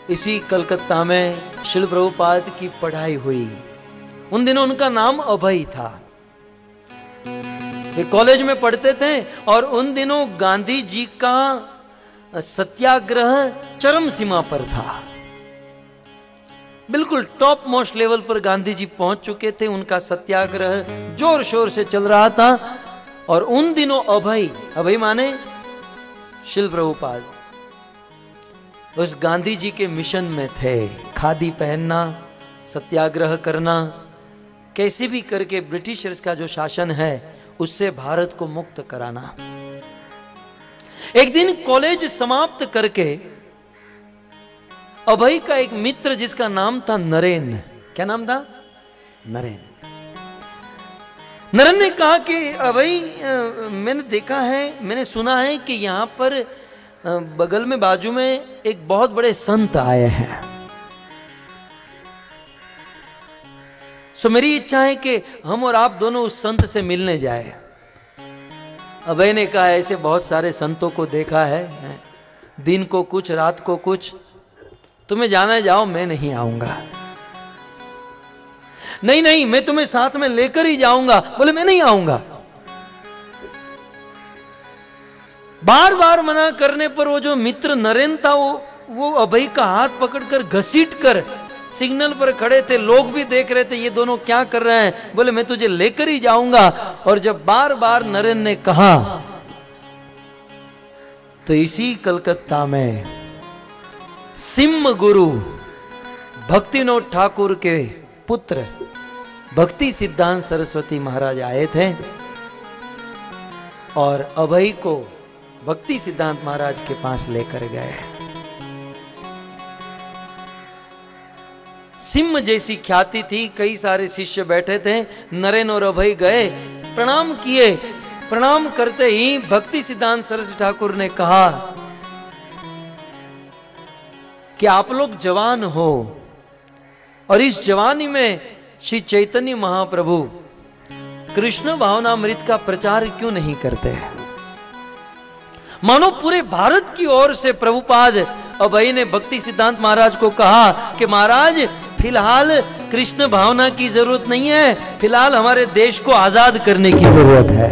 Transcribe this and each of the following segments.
इसी कलकत्ता में श्रील प्रभुपाद की पढ़ाई हुई। उन दिनों उनका नाम अभय था। वे कॉलेज में पढ़ते थे और उन दिनों गांधी जी का सत्याग्रह चरम सीमा पर था। बिल्कुल टॉप मोस्ट लेवल पर गांधी जी पहुंच चुके थे। उनका सत्याग्रह जोर शोर से चल रहा था और उन दिनों अभय, अभय माने श्रील प्रभुपाद, उस गांधी जी के मिशन में थे। खादी पहनना, सत्याग्रह करना, कैसे भी करके ब्रिटिशर्स का जो शासन है उससे भारत को मुक्त कराना। एक दिन कॉलेज समाप्त करके अभय का एक मित्र जिसका नाम था नरेन, क्या नाम था? नरेन। नरेन ने कहा कि अभय, मैंने देखा है, मैंने सुना है कि यहां पर बगल में बाजू में एक बहुत बड़े संत आए हैं, सो मेरी इच्छा है कि हम और आप दोनों उस संत से मिलने जाए। अभय ने कहा ऐसे बहुत सारे संतों को देखा है, दिन को कुछ रात को कुछ, तुम्हें जाना है जाओ, मैं नहीं आऊंगा। नहीं नहीं, मैं तुम्हें साथ में लेकर ही जाऊंगा। बोले मैं नहीं आऊंगा। बार बार मना करने पर वो जो मित्र नरेन था वो अभय का हाथ पकड़कर घसीट कर सिग्नल पर खड़े थे। लोग भी देख रहे थे ये दोनों क्या कर रहे हैं। बोले मैं तुझे लेकर ही जाऊंगा। और जब बार बार नरेन ने कहा तो इसी कलकत्ता में सिम्म गुरु भक्तिनोद ठाकुर के पुत्र भक्ति सिद्धांत सरस्वती महाराज आए थे और अभय को भक्ति सिद्धांत महाराज के पास लेकर गए। सिम्म जैसी ख्याति थी, कई सारे शिष्य बैठे थे। नरेन और अभय गए, प्रणाम किए। प्रणाम करते ही भक्ति सिद्धांत सरस्वती ठाकुर ने कहा कि आप लोग जवान हो और इस जवानी में श्री चैतन्य महाप्रभु कृष्ण भावनामृत का प्रचार क्यों नहीं करते हैं? मानो पूरे भारत की ओर से प्रभुपाद अभय ने भक्ति सिद्धांत महाराज को कहा कि महाराज फिलहाल कृष्ण भावना की जरूरत नहीं है, फिलहाल हमारे देश को आजाद करने की जरूरत है।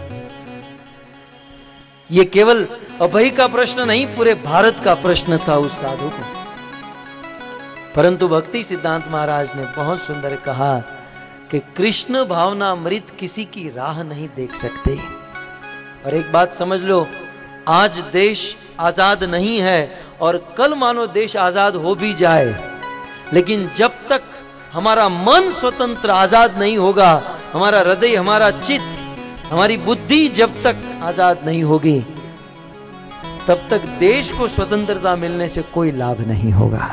यह केवल अभय का प्रश्न नहीं, पूरे भारत का प्रश्न था उस साधु को। परंतु भक्ति सिद्धांत महाराज ने बहुत सुंदर कहा कि कृष्ण भावनामृत किसी की राह नहीं देख सकते। और एक बात समझ लो, आज देश आजाद नहीं है और कल मानो देश आजाद हो भी जाए, लेकिन जब तक हमारा मन स्वतंत्र आजाद नहीं होगा, हमारा हृदय, हमारा चित्त, हमारी बुद्धि जब तक आजाद नहीं होगी, तब तक देश को स्वतंत्रता मिलने से कोई लाभ नहीं होगा।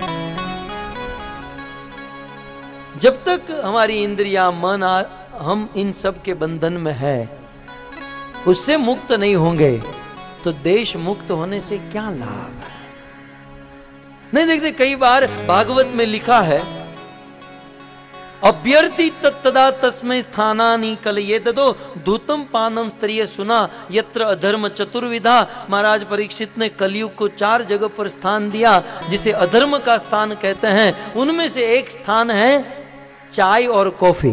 जब तक हमारी इंद्रियां, मन, हम इन सब के बंधन में है, उससे मुक्त नहीं होंगे तो देश मुक्त होने से क्या लाभ है? नहीं देखते, कई बार भागवत में लिखा है अभ्यर्थी तत्तदा तस्मै स्थानानि कलयेदो दूतम पानम स्तरीय सुना यत्र अधर्म चतुर्विधा। महाराज परीक्षित ने कलयुग को 4 जगह पर स्थान दिया जिसे अधर्म का स्थान कहते हैं। उनमें से एक स्थान है चाय और कॉफी।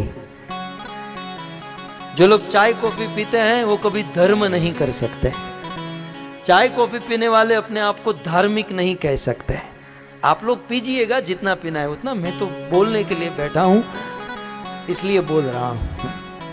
जो लोग चाय कॉफी पीते हैं वो कभी धर्म नहीं कर सकते। चाय कॉफी पीने वाले अपने आप को धार्मिक नहीं कह सकते। आप लोग पीजिएगा जितना पीना है उतना, मैं तो बोलने के लिए बैठा हूं इसलिए बोल रहा हूं।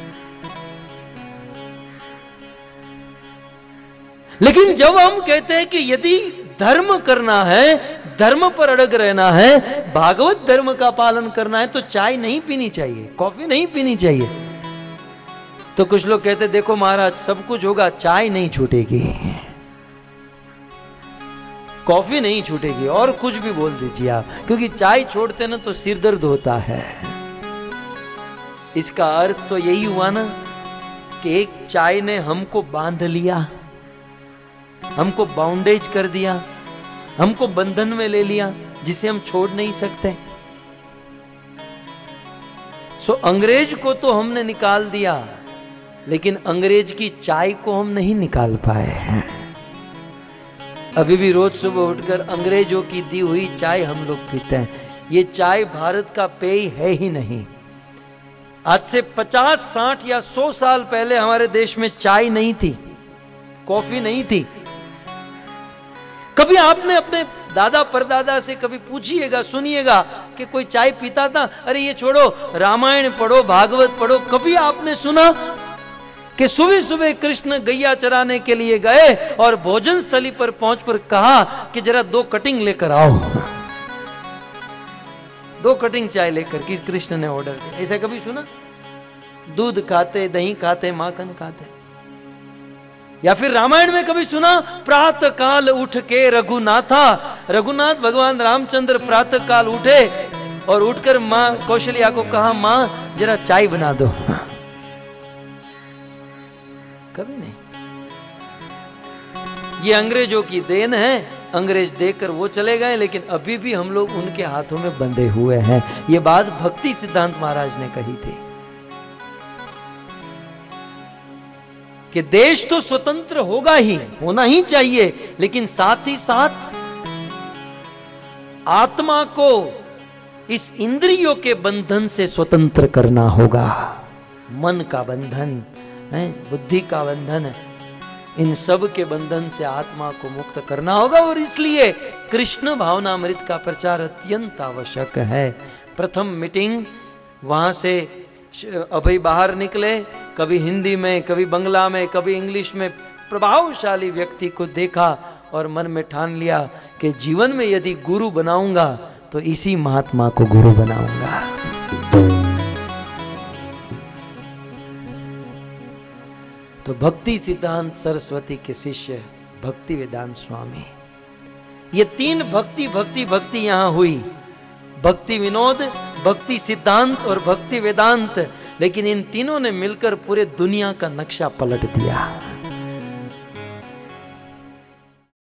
लेकिन जब हम कहते हैं कि यदि धर्म करना है, धर्म पर अड़ग रहना है, भागवत धर्म का पालन करना है, तो चाय नहीं पीनी चाहिए, कॉफी नहीं पीनी चाहिए। तो कुछ लोग कहते देखो महाराज सब कुछ होगा, चाय नहीं छूटेगी, कॉफी नहीं छूटेगी, और कुछ भी बोल दीजिए आप, क्योंकि चाय छोड़ते ना तो सिर दर्द होता है। इसका अर्थ तो यही हुआ ना कि एक चाय ने हमको बांध लिया, हमको बाउंडेज कर दिया, हमको बंधन में ले लिया जिसे हम छोड़ नहीं सकते। सो अंग्रेज को तो हमने निकाल दिया, लेकिन अंग्रेज की चाय को हम नहीं निकाल पाए हैं। अभी भी रोज सुबह उठकर अंग्रेजों की दी हुई चाय हम लोग पीते हैं। ये चाय भारत का पेय है ही नहीं। आज से 50, 60 या 100 साल पहले हमारे देश में चाय नहीं थी, कॉफी नहीं थी। कभी आपने अपने दादा परदादा से कभी पूछिएगा, सुनिएगा कि कोई चाय पीता था? अरे ये छोड़ो, रामायण पढ़ो, भागवत पढ़ो। कभी आपने सुना कि सुबह सुबह कृष्ण गैया चराने के लिए गए और भोजन स्थली पर पहुंच पर कहा कि जरा 2 कटिंग लेकर आओ? 2 कटिंग चाय लेकर कि कृष्ण ने ऑर्डर किया, ऐसा कभी सुना? दूध खाते, दही खाते, माखन खाते। या फिर रामायण में कभी सुना, प्रातः काल उठ के रघुनाथ भगवान रामचंद्र प्रातः काल उठे और उठकर मां कौशल्या को कहा, मां जरा चाय बना दो? कभी नहीं। ये अंग्रेजों की देन है, अंग्रेज देकर वो चले गए, लेकिन अभी भी हम लोग उनके हाथों में बंधे हुए हैं। ये बात भक्ति सिद्धांत महाराज ने कही थी कि देश तो स्वतंत्र होगा ही, होना ही चाहिए, लेकिन साथ ही साथ आत्मा को इस इंद्रियों के बंधन से स्वतंत्र करना होगा। मन का बंधन है, बुद्धि का बंधन है, इन सब के बंधन से आत्मा को मुक्त करना होगा। और इसलिए कृष्ण भावनामृत का प्रचार अत्यंत आवश्यक है। प्रथम मीटिंग, वहां से अभय बाहर निकले, कभी हिंदी में, कभी बंगला में, कभी इंग्लिश में, प्रभावशाली व्यक्ति को देखा और मन में ठान लिया कि जीवन में यदि गुरु बनाऊंगा तो इसी महात्मा को गुरु बनाऊंगा। तो भक्ति सिद्धांत सरस्वती के शिष्य भक्ति वेदांत स्वामी, ये 3 भक्ति यहां हुई। भक्ति विनोद, भक्ति सिद्धांत और भक्ति वेदांत। लेकिन इन तीनों ने मिलकर पूरे दुनिया का नक्शा पलट दिया।